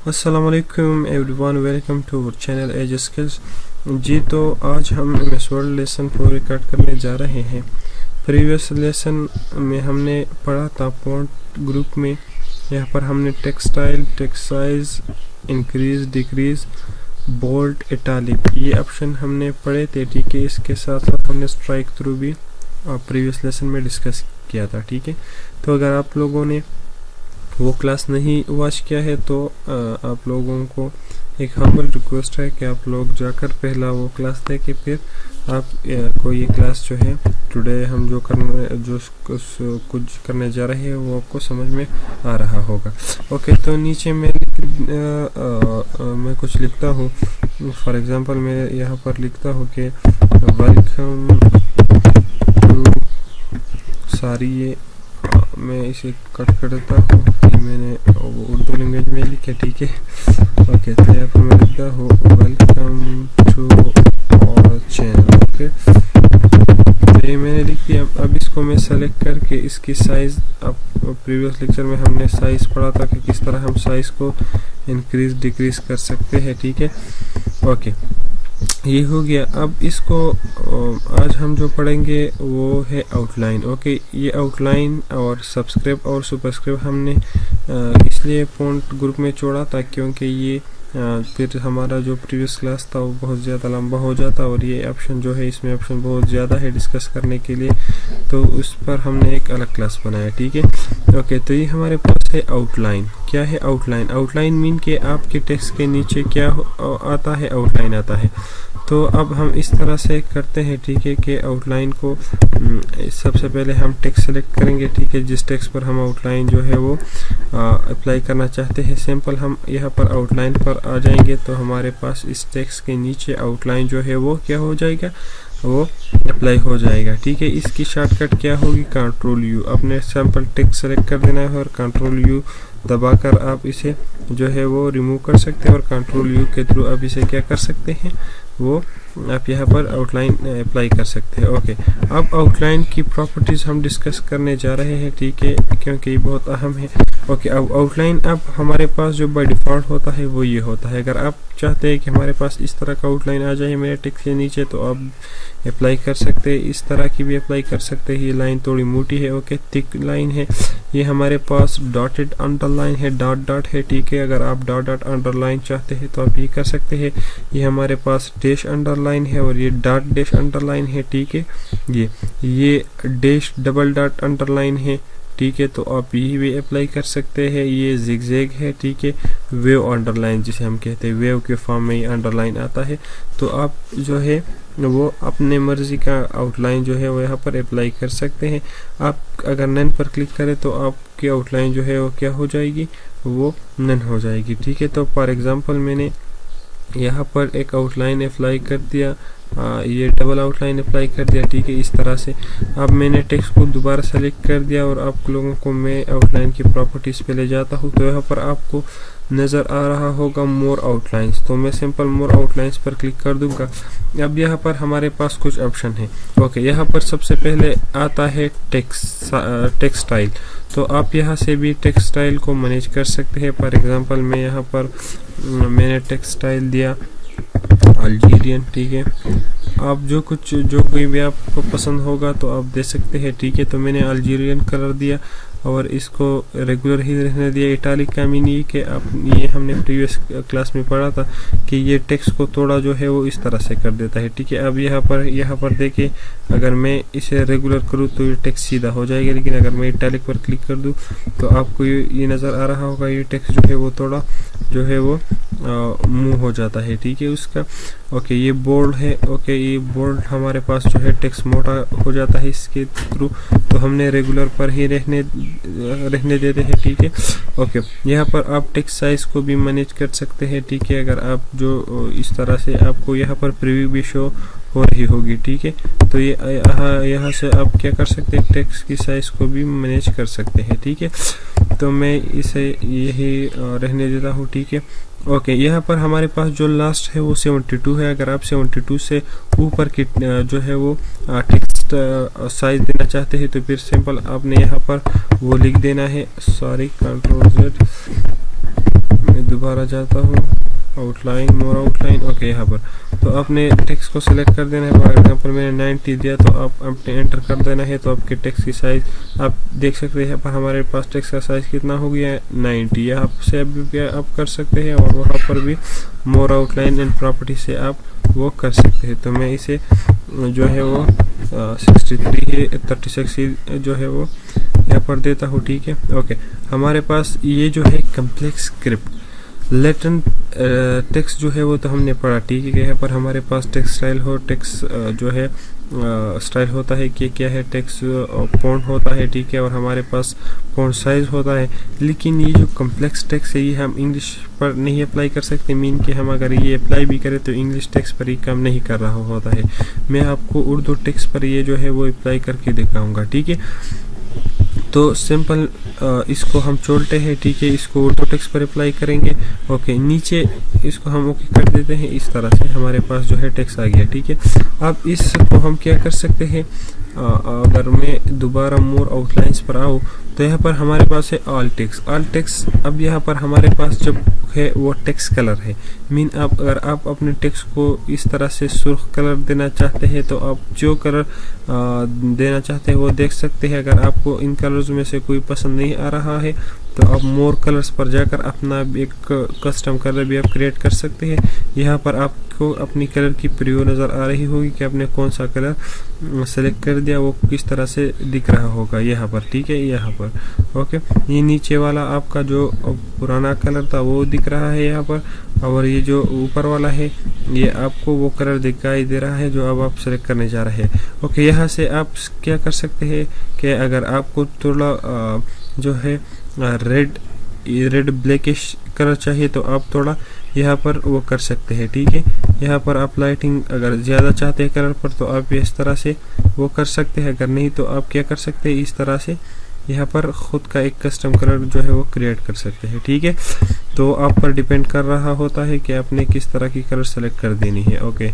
अस्सलाम वालेकुम everyone, welcome to our channel edge skills. जी तो आज हम एमएस वर्ड लेसन 4 रिकॉर्ड करने जा रहे हैं। प्रीवियस लेसन में हमने पढ़ा था फॉन्ट ग्रुप में। यहाँ पर हमने textile, text size, increase, decrease, bold, italic ये ऑप्शन हमने पढ़े थे। ठीक है, इसके साथ साथ हमने स्ट्राइक थ्रू भी प्रीवियस लेसन में डिस्कस किया था। ठीक है, तो अगर आप लोगों ने वो क्लास नहीं वॉच किया है तो आप लोगों को एक हम्बल रिक्वेस्ट है कि आप लोग जाकर पहला वो क्लास देखें, फिर आप को ये क्लास जो है टुडे हम जो कुछ करने जा रहे हैं वो आपको समझ में आ रहा होगा। ओके, तो नीचे मैं कुछ लिखता हूँ। फॉर एग्जांपल मैं यहाँ पर लिखता हूँ कि वेलकम टू सारी, ये मैं इसे कट कर देता हूँ। मैंने उर्दू लैंग्वेज में लिखा। ठीक है, ओके, तो यहाँ पर मैं लिखता हूँ welcome to our channel. Okay, तो ये मैंने लिख दिया। अब इसको मैं सेलेक्ट करके इसकी साइज, अब प्रीवियस लेक्चर में हमने साइज पढ़ा था कि किस तरह हम साइज को इंक्रीज डिक्रीज कर सकते हैं। ठीक है, ओके, ये हो गया। अब इसको आज हम जो पढ़ेंगे वो है आउटलाइन। ओके, ये आउटलाइन और सब्सक्राइब और सुपरस्क्राइब हमने इसलिए फॉन्ट ग्रुप में छोड़ा था क्योंकि ये फिर हमारा जो प्रीवियस क्लास था वो बहुत ज़्यादा लंबा हो जाता और ये ऑप्शन जो है, इसमें ऑप्शन बहुत ज़्यादा है डिस्कस करने के लिए, तो उस पर हमने एक अलग क्लास बनाया। ठीक है, ओके, तो ये हमारे पास है आउटलाइन। क्या है आउटलाइन? आउटलाइन मीन के आपके टेक्स्ट के नीचे क्या आता है, आउटलाइन आता है। तो अब हम इस तरह से करते हैं। ठीक है, कि आउटलाइन को सबसे पहले हम टेक्स्ट सेलेक्ट करेंगे। ठीक है, जिस टेक्स्ट पर हम आउटलाइन जो है वो अप्लाई करना चाहते हैं, सिंपल हम यहाँ पर आउटलाइन पर आ जाएंगे तो हमारे पास इस टेक्स्ट के नीचे आउटलाइन जो है वो क्या हो जाएगा, वो अप्लाई हो जाएगा। ठीक है, इसकी शॉर्टकट क्या होगी, कंट्रोल यू। अपने सैंपल टेक्स्ट सेलेक्ट कर देना है और कंट्रोल यू दबाकर आप इसे जो है वो रिमूव कर सकते हैं और कंट्रोल यू के थ्रू आप इसे क्या कर सकते हैं, वो आप यहाँ पर आउटलाइन अप्लाई कर सकते हैं। ओके, अब आउटलाइन की प्रॉपर्टीज हम डिस्कस करने जा रहे हैं। ठीक है, क्योंकि ये बहुत अहम है। ओके, अब आउटलाइन अब हमारे पास जो बाय डिफॉल्ट होता है वो ये होता है। अगर आप चाहते हैं कि हमारे पास इस तरह का आउटलाइन आ जाए मेरे टेक्स्ट के नीचे तो आप अप्लाई कर सकते हैं, इस तरह की भी अप्लाई कर सकते हैं। ये लाइन थोड़ी मोटी है, ओके, थिक लाइन है। ये हमारे पास डॉटेड अंडरलाइन है, डॉट डॉट है। ठीक है, अगर आप डॉट डॉट अंडरलाइन चाहते हैं तो आप ये कर सकते हैं। ये हमारे पास डैश अंडरलाइन है और ये डॉट डैश अंडरलाइन है। ठीक है, ये डैश डबल डॉट अंडरलाइन है। ठीक है, तो आप यही भी अप्लाई कर सकते हैं। ये जिगजैग है। ठीक है, वेव अंडरलाइन जिसे हम कहते हैं, वेव के फॉर्म में ये अंडरलाइन आता है। तो आप जो है वो अपने मर्जी का आउटलाइन जो है वो यहाँ पर अप्लाई कर सकते हैं। आप अगर नन पर क्लिक करें तो आपकी आउटलाइन जो है वो क्या हो जाएगी, वो नन हो जाएगी। ठीक है, तो फॉर एग्जांपल मैंने यहाँ पर एक आउटलाइन अप्लाई कर दिया, ये डबल आउटलाइन अप्लाई कर दिया। ठीक है, इस तरह से अब मैंने टेक्स्ट को दोबारा सेलेक्ट कर दिया और आप लोगों को मैं आउटलाइन की प्रॉपर्टीज पे ले जाता हूँ। तो यहाँ पर आपको नज़र आ रहा होगा मोर आउटलाइंस, तो मैं सिंपल मोर आउटलाइंस पर क्लिक कर दूंगा। अब यहाँ पर हमारे पास कुछ ऑप्शन है। ओके, यहाँ पर सबसे पहले आता है टेक्सटाइल। तो आप यहाँ से भी टेक्सटाइल को मैनेज कर सकते हैं। फॉर एग्जांपल मैं यहाँ पर मैंने टेक्सटाइल दिया अल्जीरियन। ठीक है, आप जो कोई भी आपको पसंद होगा तो आप दे सकते हैं। ठीक है, तो मैंने अल्जीरियन कलर दिया और इसको रेगुलर ही रहने दिया। इटालिक का मीन ये कि आप, ये हमने प्रीवियस क्लास में पढ़ा था कि ये टेक्स्ट को थोड़ा जो है वो इस तरह से कर देता है। ठीक है, अब यहाँ पर देखिए, अगर मैं इसे रेगुलर करूँ तो ये टेक्स्ट सीधा हो जाएगा, लेकिन अगर मैं इटालिक पर क्लिक कर दूँ तो आपको ये नज़र आ रहा होगा, ये टेक्स्ट जो है वो थोड़ा जो है वो मूव हो जाता है। ठीक है, उसका ओके, ये बोल्ड है। ओके, ये बोल्ड हमारे पास जो है टेक्स्ट मोटा हो जाता है इसके थ्रू, तो हमने रेगुलर पर ही रहने देते हैं। ठीक है, ओके, यहाँ पर आप टेक्स्ट साइज को भी मैनेज कर सकते हैं। ठीक है, अगर आप जो इस तरह से आपको यहाँ पर प्रीव्यू भी शो हो रही होगी। ठीक है, तो ये यहाँ से आप क्या कर सकते हैं, टेक्स्ट की साइज को भी मैनेज कर सकते हैं। ठीक है, तो मैं इसे यही रहने देता हूँ। ठीक है, ओके, यहाँ पर हमारे पास जो लास्ट है वो 72 है। अगर आप 72 से ऊपर की जो है वो टेक्स्ट साइज देना चाहते हैं तो फिर सिंपल आपने यहाँ पर वो लिख देना है। सॉरी, कंट्रोल Z दोबारा जाता हूँ, आउटलाइन, मोर आउटलाइन। ओके, यहाँ पर तो आपने टेक्स्ट को सिलेक्ट कर देना है। फॉर एग्जांपल मैंने 90 दिया तो आप अपने एंटर कर देना है, तो आपके टेक्स्ट की साइज आप देख सकते हैं। पर हमारे पास टेक्स्ट का साइज कितना हो गया है, 90। यहाँ से आप कर सकते हैं, और वहाँ पर भी मोर आउटलाइन एंड प्रॉपर्टी से आप वो कर सकते हैं। तो मैं इसे जो है वो 36 जो है वो यहाँ पर देता हूँ, ठीक है। ओके, हमारे पास ये जो है कम्प्लेक्स स्क्रिप्ट, लेटेंट टेक्स्ट जो है वो तो हमने पढ़ा, ठीक है। यहाँ पर हमारे पास टेक्स्ट स्टाइल हो, टेक्स्ट जो है स्टाइल होता है कि क्या है, टेक्स्ट फॉन्ट होता है, ठीक है, और हमारे पास फॉन्ट साइज होता है। लेकिन ये जो कम्प्लेक्स टेक्स्ट है ये हम इंग्लिश पर नहीं अप्लाई कर सकते। मीन कि हम अगर ये अप्लाई भी करें तो इंग्लिश टेक्स्ट पर ही काम नहीं कर रहा होता है। मैं आपको उर्दू टेक्स्ट पर ये जो है वो अप्लाई करके दिखाऊंगा, ठीक है। तो सिंपल इसको हम छोड़ते हैं, ठीक है, इसको उर्दू टेक्स्ट पर अप्लाई करेंगे। ओके, नीचे इसको हम ओके कर देते हैं। इस तरह से हमारे पास जो है टेक्स्ट आ गया, ठीक है। अब इसको हम क्या कर सकते हैं, अगर मैं दोबारा मोर आउटलाइंस पर आऊँ तो यहाँ पर हमारे पास है ऑल टेक्स्ट। अब यहाँ पर हमारे पास जब है वो टेक्स्ट कलर है। मीन आप अगर आप अपने टेक्स्ट को इस तरह से सुर्ख कलर देना चाहते हैं तो आप जो कलर देना चाहते हैं वो देख सकते हैं। अगर आपको इन कलर्स में से कोई पसंद नहीं आ रहा है तो आप मोर कलर्स पर जाकर अपना एक कस्टम कलर भी आप क्रिएट कर सकते हैं। यहाँ पर आपको अपनी कलर की प्रीव्यू नज़र आ रही होगी कि आपने कौन सा कलर सेलेक्ट कर दिया, वो किस तरह से दिख रहा होगा यहाँ पर, ठीक है। यहाँ पर ओके, ये नीचे वाला आपका जो पुराना कलर था वो दिख रहा है यहाँ पर, और ये जो ऊपर वाला है ये आपको वो कलर दिखाई दे रहा है जो अब आप सेलेक्ट करने जा रहे हैं। ओके, यहाँ से आप क्या कर सकते हैं कि अगर आपको थोड़ा जो है रेड ब्लैकिश कलर चाहिए तो आप थोड़ा यहाँ पर वो कर सकते हैं, ठीक है। यहाँ पर आप लाइटिंग अगर ज़्यादा चाहते हैं कलर पर तो आप इस तरह से वो कर सकते हैं। अगर नहीं तो आप क्या कर सकते हैं, इस तरह से यहाँ पर खुद का एक कस्टम कलर जो है वो क्रिएट कर सकते हैं, ठीक है। तो आप पर डिपेंड कर रहा होता है कि आपने किस तरह की कलर सेलेक्ट कर देनी है। ओके,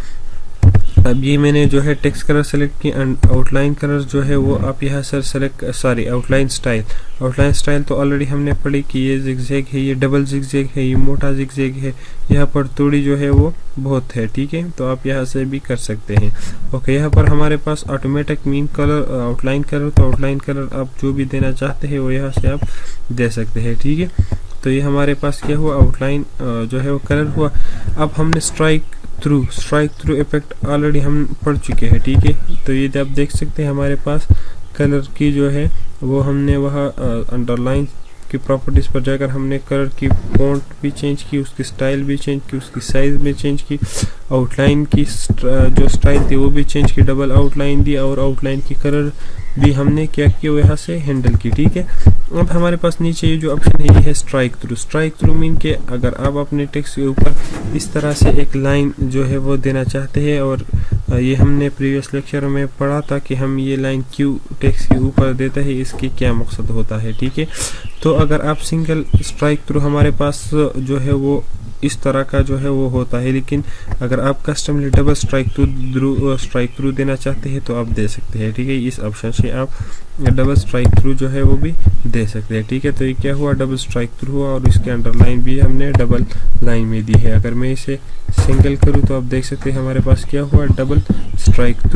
अब ये मैंने जो है टेक्स्ट कलर सेलेक्ट की एंड आउटलाइन कलर जो है वो आप यहाँ से सेलेक्ट आउटलाइन स्टाइल तो ऑलरेडी हमने पढ़ी कि ये जिगजैग है, ये डबल जिगजैग है, ये मोटा जिगजैग है, यहाँ पर थोड़ी जो है वो बहुत है, ठीक है। तो आप यहाँ से भी कर सकते हैं। ओके, यहाँ पर हमारे पास automatic mean colour outline colour, तो आउटलाइन कलर आप जो भी देना चाहते हैं वो यहाँ से आप दे सकते हैं, ठीक है। तो ये हमारे पास क्या हुआ, आउटलाइन जो है वो कलर हुआ। अब हमने स्ट्राइक थ्रू इफेक्ट ऑलरेडी हम पढ़ चुके हैं, ठीक है। तो ये आप देख सकते हैं हमारे पास कलर की जो है वो हमने वहाँ अंडरलाइन की प्रॉपर्टीज पर जाकर हमने कलर की फॉन्ट भी चेंज की, उसकी स्टाइल भी चेंज की, उसकी साइज भी चेंज की, आउटलाइन की जो स्टाइल थी वो भी चेंज की, डबल आउटलाइन दी, और आउटलाइन की कलर भी हमने क्या किया यहाँ से हैंडल की, ठीक है। अब हमारे पास नीचे ये जो ऑप्शन है ये है स्ट्राइक थ्रू मीन के अगर आप अपने टेक्स्ट के ऊपर इस तरह से एक लाइन जो है वो देना चाहते हैं, और ये हमने प्रीवियस लेक्चर में पढ़ा था कि हम ये लाइन क्यों टेक्स्ट के ऊपर देते हैं, इसके क्या मकसद होता है, ठीक है। तो अगर आप सिंगल स्ट्राइक थ्रू हमारे पास जो है वो इस तरह का जो है वो होता है, लेकिन अगर आप कस्टमली डबल स्ट्राइक थ्रू देना चाहते हैं तो आप दे सकते हैं, ठीक है। इस ऑप्शन से आप डबल स्ट्राइक थ्रू जो है वो भी दे सकते हैं, ठीक है। तो ये क्या हुआ, डबल स्ट्राइक थ्रू हुआ, और इसके अंडरलाइन भी हमने डबल लाइन में दी है। अगर मैं इसे सिंगल करूँ तो आप देख सकते हैं हमारे पास क्या हुआ, डबल स्ट्राइक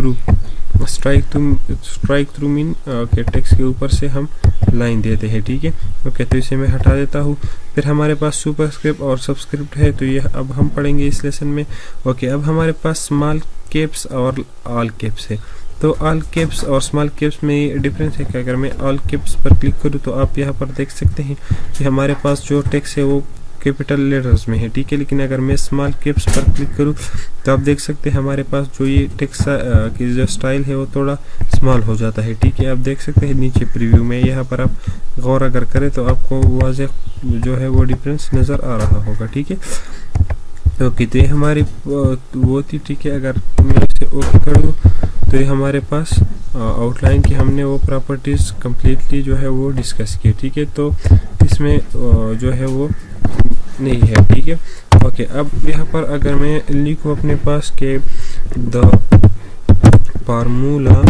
थ्रू मीन के टेक्स्ट के ऊपर से हम लाइन देते हैं, ठीक है। ओके, तो इसे मैं हटा देता हूँ। फिर हमारे पास सुपरस्क्रिप्ट और सबस्क्रिप्ट है, तो ये अब हम पढ़ेंगे इस लेसन में। ओके, अब हमारे पास स्मॉल कैप्स और ऑल कैप्स है। तो ऑल कैप्स और स्मॉल कैप्स में डिफरेंस है कि अगर मैं ऑल कैप्स पर क्लिक करूँ तो आप यहाँ पर देख सकते हैं कि हमारे पास जो टेक्स्ट है वो कैपिटल लेटर्स में है, ठीक है। लेकिन अगर मैं स्मॉल कैप्स पर क्लिक करूं तो आप देख सकते हैं हमारे पास जो ये टेक्स्ट की जो स्टाइल है वो थोड़ा स्मॉल हो जाता है, ठीक है। आप देख सकते हैं नीचे प्रीव्यू में, यहाँ पर आप गौर अगर करें तो आपको वाज़ेह जो है वो डिफरेंस नज़र आ रहा होगा, ठीक है। ओके, तो ये हमारी वो थी, ठीक है। अगर मैं इसे ओके कर दूँ तो ये हमारे पास आउटलाइन की हमने वो प्रॉपर्टीज़ कम्प्लीटली जो है वो डिस्कस की, ठीक है। तो इसमें जो है वो नहीं है, ठीक है। ओके, अब यहाँ पर अगर मैं लिखूँ अपने पास के the formula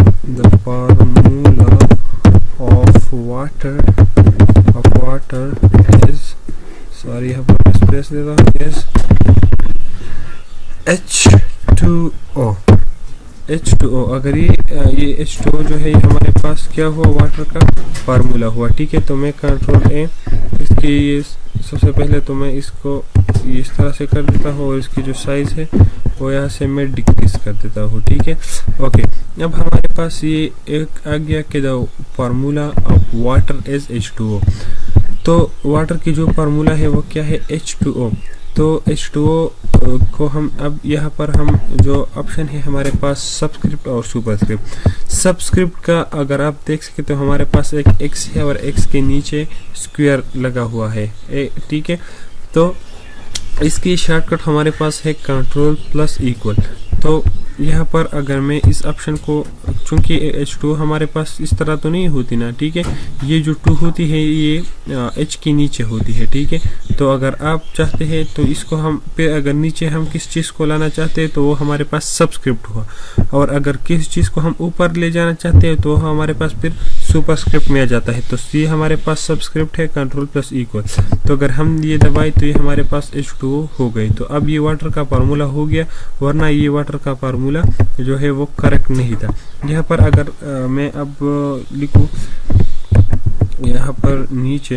of water is sorry यहाँ पर स्पेस देता हूँ, यस, H2O। अगर ये H2O जो है ये हमारे पास क्या हुआ, वाटर का फार्मूला हुआ, ठीक है। तो मैं कंट्रोल ए इसकी ये सबसे पहले तो मैं इसको इस तरह से कर देता हूँ और इसकी जो साइज है वो यहाँ से मैं डिक्रीज कर देता हूँ, ठीक है। ओके, अब हमारे पास ये एक आ गया कि the formula of water is H2O। तो वाटर की जो फार्मूला है वो क्या है, H2O। तो H2O को हम अब यहाँ पर हम जो ऑप्शन है हमारे पास सबस्क्रिप्ट और सुपरस्क्रिप्ट। सबस्क्रिप्ट का अगर आप देख सके तो हमारे पास एक x है और x के नीचे स्क्वायर लगा हुआ है, ठीक है। तो इसकी शॉर्टकट हमारे पास है कंट्रोल प्लस इक्वल। तो यहाँ पर अगर मैं इस ऑप्शन को, चूंकि H2 हमारे पास इस तरह तो नहीं होती ना, ठीक है, ये जो 2 होती है ये H के नीचे होती है, ठीक है। तो अगर आप चाहते हैं तो इसको हम फिर अगर नीचे हम किस चीज़ को लाना चाहते हैं तो वो हमारे पास सबस्क्रिप्ट हुआ, और अगर किस चीज़ को हम ऊपर ले जाना चाहते हैं तो हमारे पास फिर सुपरस्क्रिप्ट में आ जाता है। तो ये हमारे पास सबस्क्रिप्ट है कंट्रोल प्लस इक्वल। तो अगर हम ये दबाए तो ये हमारे पास H2O हो गई। तो अब ये वाटर का फार्मूला हो गया, वरना ये वाटर का फार्मूला जो है वो करेक्ट नहीं था। यहाँ पर अगर मैं अब लिखूं यहाँ पर नीचे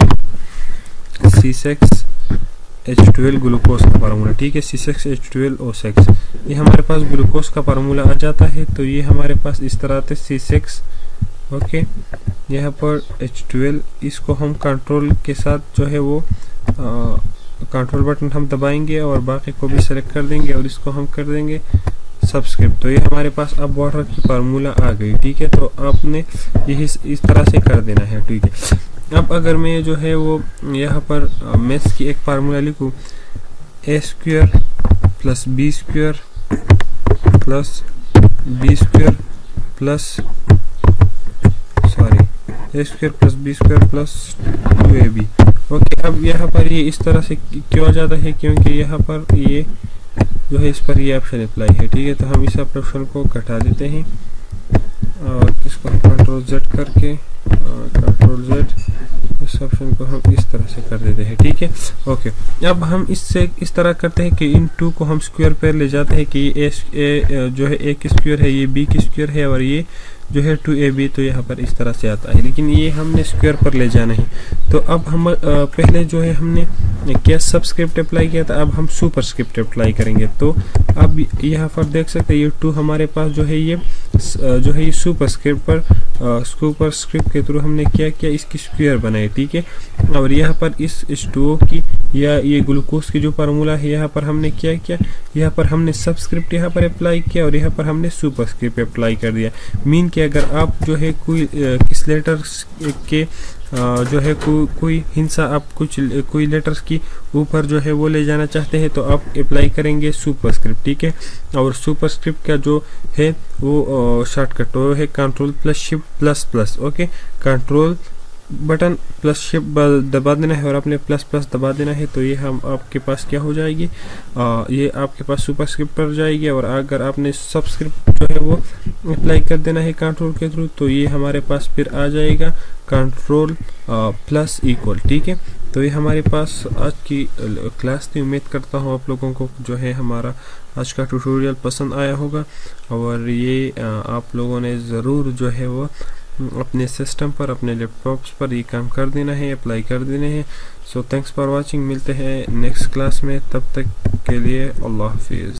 C6H12 ग्लूकोज का फार्मूला, ठीक है, C6H12O6, ये हमारे पास ग्लूकोज का फार्मूला आ जाता है। तो ये हमारे पास इस तरह से C6, ओके, यहाँ पर H12, इसको हम कंट्रोल के साथ जो है वो कंट्रोल बटन हम दबाएंगे और बाकी को भी सेलेक्ट कर देंगे और इसको हम कर देंगे सबस्क्रिप्ट। तो ये हमारे पास अब वाटर की फार्मूला आ गई, ठीक है। तो आपने यही इस तरह से कर देना है, ठीक है। अब अगर मैं जो है वो यहाँ पर मैथ्स की एक फार्मूला लिखूँ, A² plus B² plus B² plus A² plus B² plus 2AB। Okay, अब यहाँ पर ये इस तरह से क्यों आ जाता है, क्योंकि यहाँ पर ये जो है इस पर ये ऑप्शन अप्लाई है, ठीक है। तो हम इस ऑप्शन को घटा देते हैं और इसको कंट्रोल Z करके कंट्रोल Z इस ऑप्शन को हम इस तरह से कर देते हैं, ठीक है। ओके, अब हम इससे इस तरह करते हैं कि इन 2 को हम स्क्वायर पर ले जाते हैं कि ये जो है A की स्क्वायर है, ये B की स्क्वायर है और ये जो है 2AB, तो यहाँ पर इस तरह से आता है, लेकिन ये हमने स्क्वायर पर ले जाना है। तो अब हम पहले जो है हमने क्या सबस्क्रिप्ट अप्लाई किया था, अब हम सुपरस्क्रिप्ट अप्लाई करेंगे। तो अब यहाँ पर देख सकते हैं ये 2 हमारे पास जो है ये सुपरस्क्रिप्ट पर सुपरस्क्रिप्ट के थ्रू हमने क्या किया, इसकी स्क्वायर बनाई, ठीक है। और यहाँ पर इस H2O की या ये ग्लूकोज की जो फार्मूला है यहाँ पर हमने क्या किया, यहाँ पर हमने सबस्क्रिप्ट यहाँ पर अप्लाई किया और यहाँ पर हमने सुपरस्क्रिप्ट अप्लाई कर दिया। मीन कि अगर आप जो है कोई किस लेटर के जो है कोई हिंसा आप कोई लेटर्स की ऊपर जो है वो ले जाना चाहते हैं तो आप अप्लाई करेंगे सुपरस्क्रिप्ट, ठीक है। और सुपरस्क्रिप्ट का जो है वो शॉर्टकट वो है control plus shift plus plus. Okay, control button plus shift दबा देना है और आपने प्लस प्लस दबा देना है, तो ये हम आपके पास क्या हो जाएगी, ये आपके पास सुपरस्क्रिप्ट पर जाएगी। और अगर आपने सबस्क्रिप्ट जो है वो अप्लाई कर देना है कंट्रोल के थ्रू, तो ये हमारे पास फिर आ जाएगा कंट्रोल प्लस इक्वल, ठीक है। तो ये हमारे पास आज की क्लास थी। उम्मीद करता हूँ आप लोगों को जो है हमारा आज का ट्यूटोरियल पसंद आया होगा और ये आप लोगों ने ज़रूर जो है वो अपने सिस्टम पर, अपने लैपटॉप्स पर ये काम कर देना है, अप्लाई कर देने हैं। सो थैंक्स फॉर वाचिंग, मिलते हैं नेक्स्ट क्लास में, तब तक के लिए अल्लाह हाफिज़।